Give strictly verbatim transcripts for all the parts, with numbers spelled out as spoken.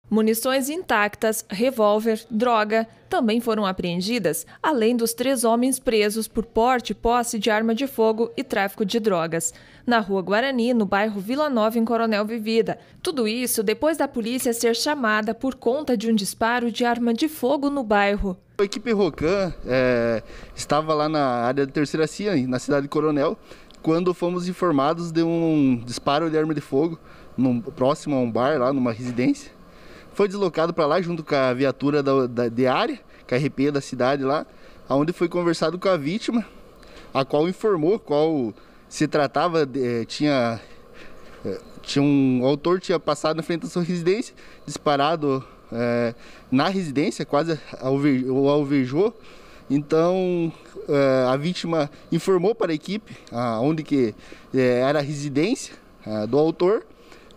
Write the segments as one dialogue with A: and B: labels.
A: Munições intactas, revólver, droga também foram apreendidas, além dos três homens presos por porte e posse de arma de fogo e tráfico de drogas, na Rua Guarani, no bairro Vila Nova, em Coronel Vivida. Tudo isso depois da polícia ser chamada por conta de um disparo de arma de fogo no bairro.
B: A equipe Rocan é, estava lá na área da Terceira C I A, na cidade de Coronel, quando fomos informados de um disparo de arma de fogo no, próximo a um bar, lá numa residência. Foi deslocado para lá junto com a viatura da, da, de área, com a R P da cidade lá, onde foi conversado com a vítima, a qual informou qual se tratava, de, tinha, tinha um o autor tinha passado na frente da sua residência, disparado é, na residência, quase o alvejou. Então é, a vítima informou para a equipe a, onde que é, era a residência a, do autor.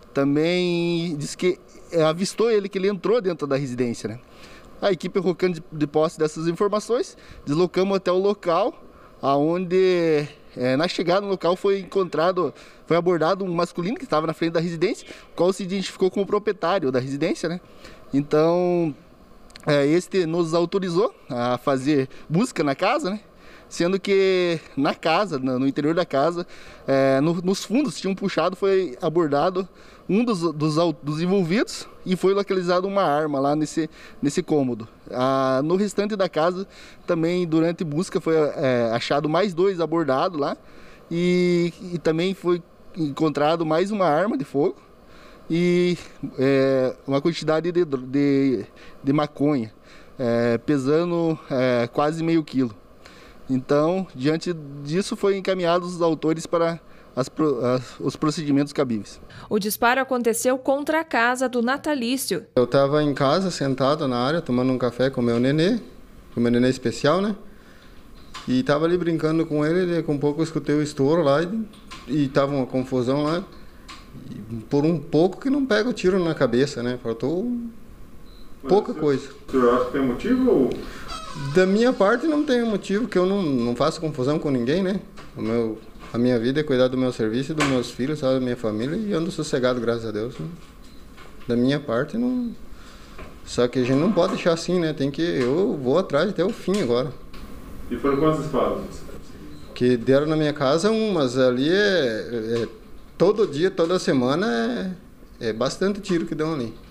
B: Também disse que avistou ele que ele entrou dentro da residência, né? A equipe Rocan de, de posse dessas informações, deslocamos até o local, aonde é, na chegada no local foi encontrado, foi abordado um masculino que estava na frente da residência, o qual se identificou como proprietário da residência, né? Então, é, este nos autorizou a fazer busca na casa, né? Sendo que na casa, no interior da casa, é, no, nos fundos tinham puxado, foi abordado um dos, dos, dos envolvidos e foi localizada uma arma lá nesse, nesse cômodo. Ah, no restante da casa, também durante busca, foi é, achado mais dois abordados lá e, e também foi encontrado mais uma arma de fogo e é, uma quantidade de, de, de maconha, é, pesando é, quase meio quilo. Então, diante disso, foi encaminhados os autores para as, as, os procedimentos cabíveis.
A: O disparo aconteceu contra a casa do natalício.
C: Eu estava em casa, sentado na área, tomando um café com o meu nenê, com o meu nenê especial, né? E estava ali brincando com ele, e com um pouco eu escutei o estouro lá e estava uma confusão lá. E por um pouco que não pega o tiro na cabeça, né? Faltou pouca coisa.
D: O senhor acha que tem motivo ou...
C: Da minha parte não tem motivo, que eu não, não faço confusão com ninguém, né? O meu, a minha vida é cuidar do meu serviço e dos meus filhos, sabe, da minha família, e ando sossegado, graças a Deus. Né? Da minha parte, não... Só que a gente não pode deixar assim, né? Tem que... Eu vou atrás até o fim agora.
D: E foram quantos disparos?
C: Que deram na minha casa, um, mas ali é... é todo dia, toda semana, é, é bastante tiro que dão ali.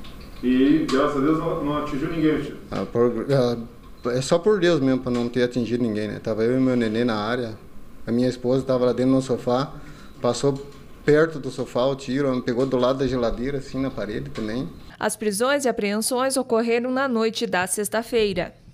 D: E, graças a Deus, não, não atingiu ninguém, tio?
C: Ah, por, ah, é só por Deus mesmo, para não ter atingido ninguém, né? Tava eu e meu nenê na área, a minha esposa estava lá dentro no sofá, passou perto do sofá o tiro, me pegou do lado da geladeira, assim, na parede também.
A: As prisões e apreensões ocorreram na noite da sexta-feira.